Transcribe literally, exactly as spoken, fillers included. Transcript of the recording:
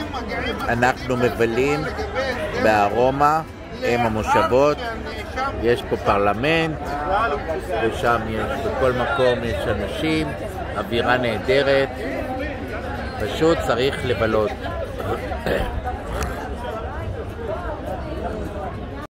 אנחנו מבלים בארומה עם המושבות. יש פה פרלמנט, ושם יש, בכל מקום יש אנשים, אווירה נהדרת, פשוט צריך לבלות.